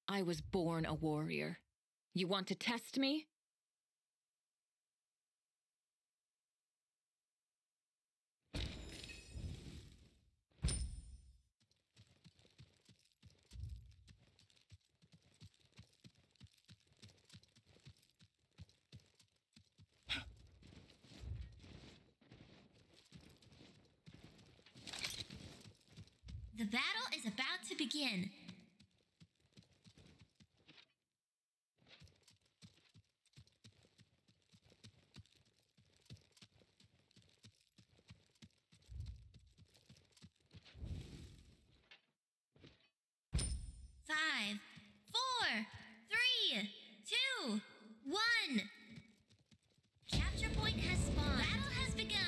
I was born a warrior. You want to test me? The battle is about to begin. Five, 4, 3, 2, 1. Capture point has spawned. Battle has begun.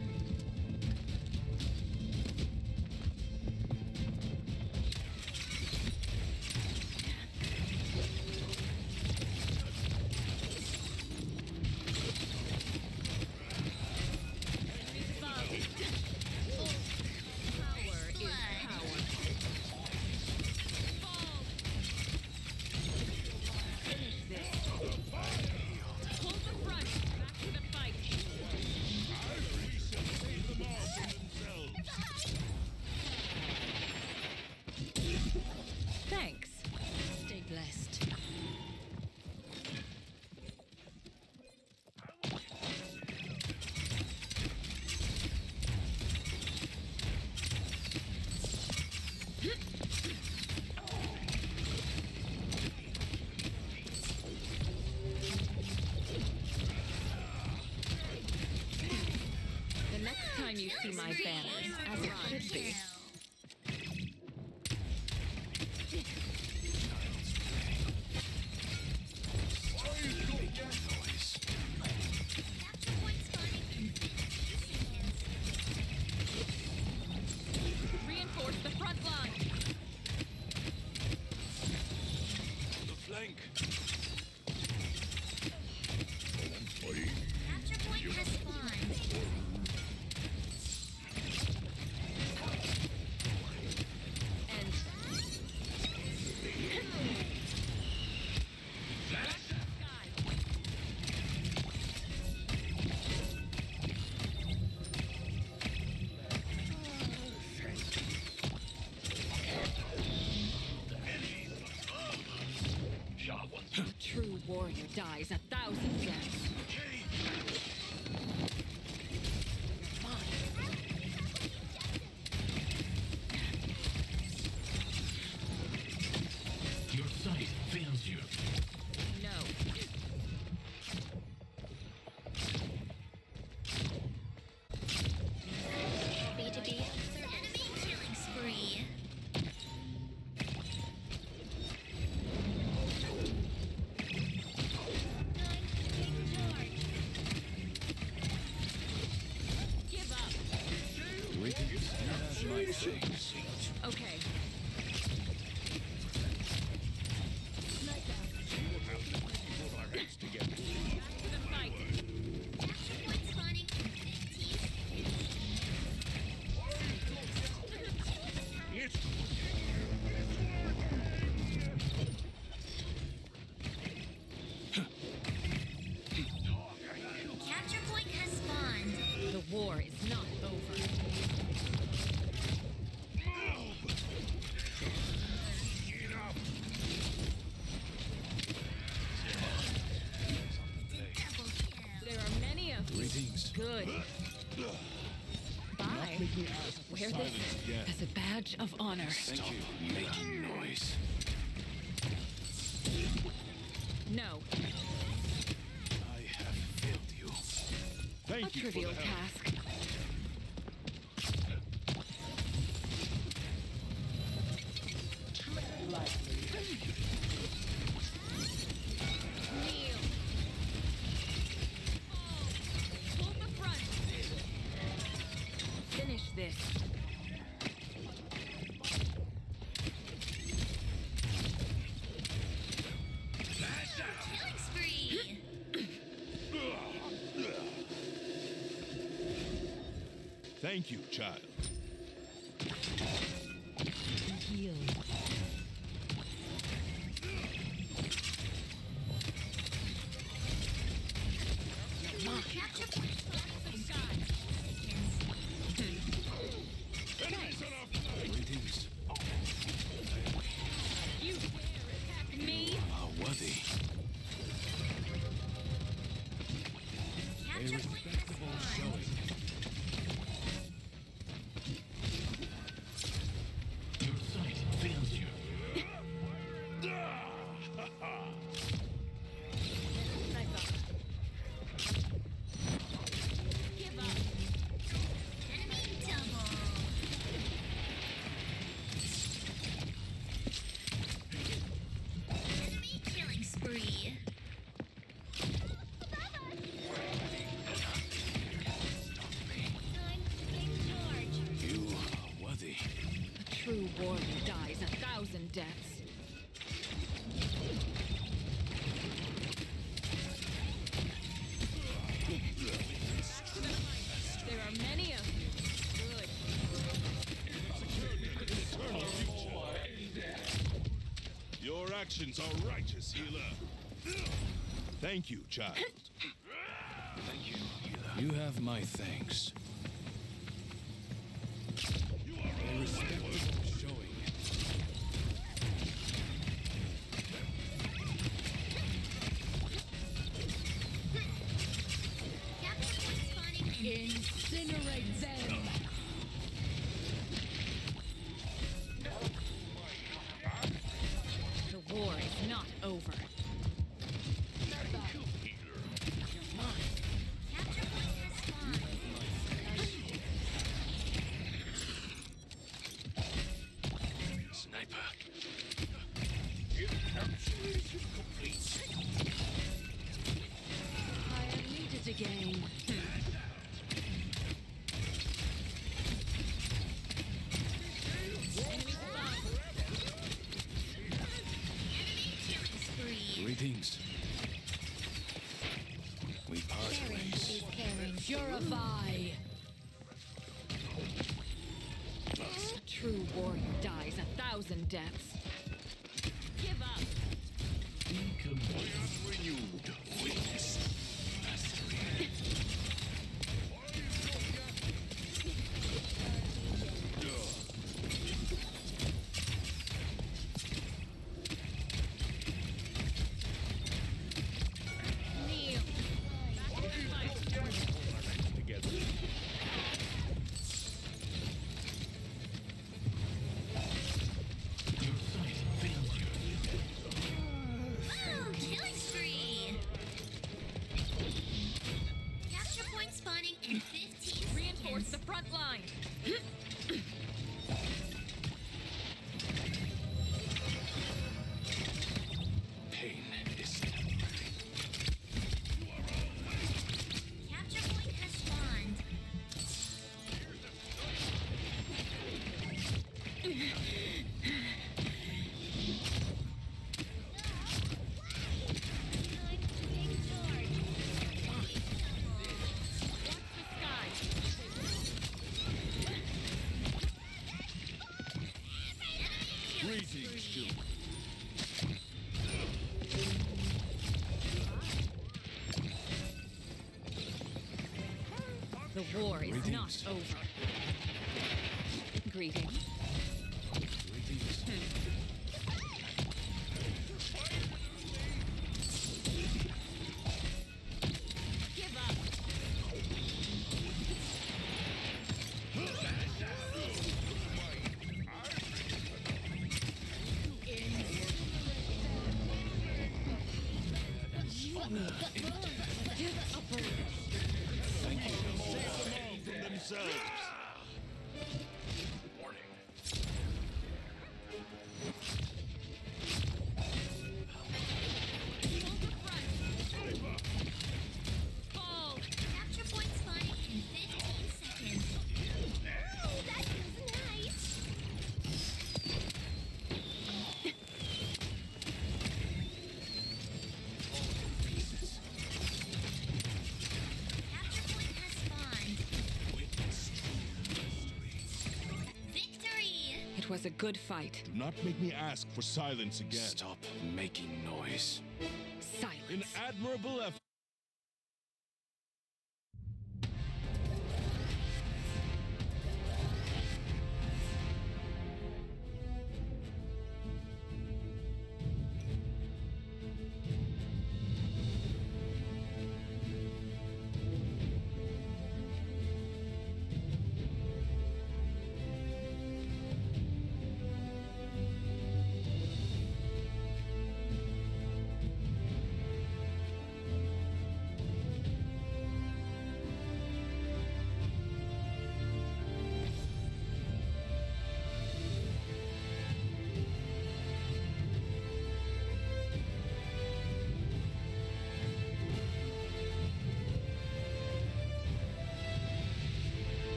Thanks. Stay blessed. The next time you see my banners, as it should be. Reinforce the front line. The flank. Capture point has spawned. And a true warrior dies 1,000 deaths. Your sight fails you. No. B2B. Enemy killing spree. Give up. Okay. Back to the fight. Capture point spawning. Capture point has spawned. The war is not over. Double kill. There are many of you. Greetings. Good. Bye. Wear this as a badge of honor. Thank you. Making noise. No, I have failed you. a trivial task. Kneel. Hold the front. Finish this. Killing spree. Thank you, child. Heal. Capture point spawning in 15 seconds. Greetings. You dare attack me? Are worthy. Capture point has spawned. Your sight fails you. Give up. Enemy double. Enemy killing spree. Time to take charge. You are worthy. A true warrior dies 1,000 deaths. There are many of you. Good. Your actions are righteous, healer. Thank you, child. Thank you, healer. You have my thanks. A respectable showing. Capture point spawning in Incinerate them. The war is not over. Capture point has spawned. Sniper. I am needed again. Enemy spotted. Enemy killing spree. Greetings. We part ways. Purify. A true warrior dies 1,000 deaths. Give up. Renewed. Witness. Mastery. Kneel. Back to the fight. Together. Your sight fails you. Ooh, killing spree. Capture point spawning in 15 Reinforce seconds. the front line. Pain is Capture point has spawned. Time to take charge. Watch the sky. Greetings, children. The war is not Greetings. over. Greetings. greetings. Give up. Thank you. All from themselves. Fall. Capture point spawning in 15 seconds. Ooh, that feels nice. Capture point has spawned. Victory! It was a good fight. Do not make me ask for silence again. Stop making noise. Silence. An admirable effort.